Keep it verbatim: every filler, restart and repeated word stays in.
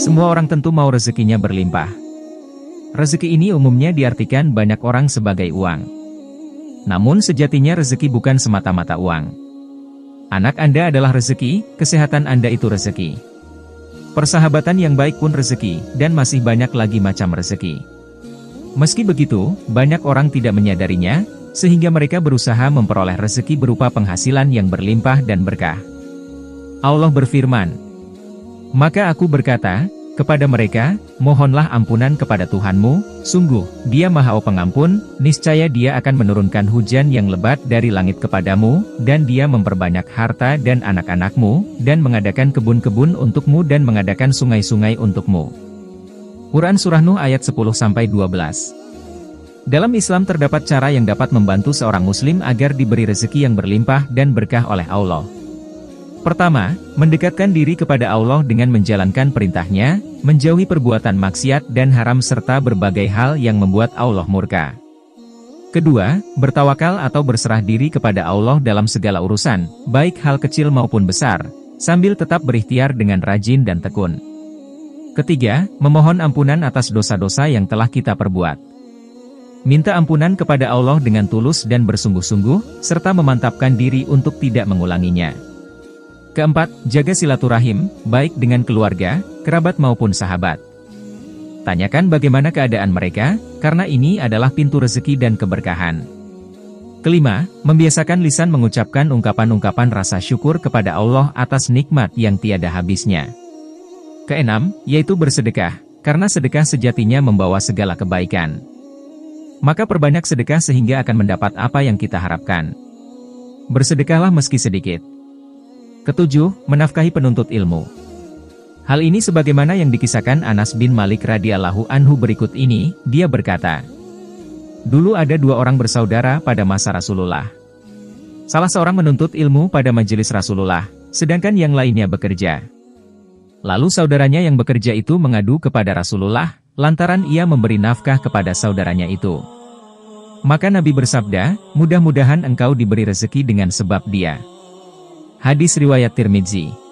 Semua orang tentu mau rezekinya berlimpah. Rezeki ini umumnya diartikan banyak orang sebagai uang. Namun sejatinya rezeki bukan semata-mata uang. Anak Anda adalah rezeki, kesehatan Anda itu rezeki. Persahabatan yang baik pun rezeki, dan masih banyak lagi macam rezeki. Meski begitu, banyak orang tidak menyadarinya, sehingga mereka berusaha memperoleh rezeki berupa penghasilan yang berlimpah dan berkah. Allah berfirman, "Maka aku berkata kepada mereka, mohonlah ampunan kepada Tuhanmu, sungguh, Dia Maha Pengampun, niscaya Dia akan menurunkan hujan yang lebat dari langit kepadamu, dan Dia memperbanyak harta dan anak-anakmu, dan mengadakan kebun-kebun untukmu dan mengadakan sungai-sungai untukmu." Quran Surah Nuh ayat sepuluh sampai dua belas. Dalam Islam terdapat cara yang dapat membantu seorang muslim agar diberi rezeki yang berlimpah dan berkah oleh Allah. Pertama, mendekatkan diri kepada Allah dengan menjalankan perintahnya, menjauhi perbuatan maksiat dan haram serta berbagai hal yang membuat Allah murka. Kedua, bertawakal atau berserah diri kepada Allah dalam segala urusan, baik hal kecil maupun besar, sambil tetap berikhtiar dengan rajin dan tekun. Ketiga, memohon ampunan atas dosa-dosa yang telah kita perbuat. Minta ampunan kepada Allah dengan tulus dan bersungguh-sungguh, serta memantapkan diri untuk tidak mengulanginya. Keempat, jaga silaturahim, baik dengan keluarga, kerabat maupun sahabat. Tanyakan bagaimana keadaan mereka, karena ini adalah pintu rezeki dan keberkahan. Kelima, membiasakan lisan mengucapkan ungkapan-ungkapan rasa syukur kepada Allah atas nikmat yang tiada habisnya. Keenam, yaitu bersedekah, karena sedekah sejatinya membawa segala kebaikan. Maka perbanyak sedekah sehingga akan mendapat apa yang kita harapkan. Bersedekahlah meski sedikit. Ketujuh, menafkahi penuntut ilmu. Hal ini sebagaimana yang dikisahkan Anas bin Malik radhiyallahu anhu berikut ini, dia berkata, "Dulu ada dua orang bersaudara pada masa Rasulullah. Salah seorang menuntut ilmu pada majelis Rasulullah, sedangkan yang lainnya bekerja. Lalu saudaranya yang bekerja itu mengadu kepada Rasulullah, lantaran ia memberi nafkah kepada saudaranya itu. Maka Nabi bersabda, mudah-mudahan engkau diberi rezeki dengan sebab dia." Hadis riwayat Tirmidzi.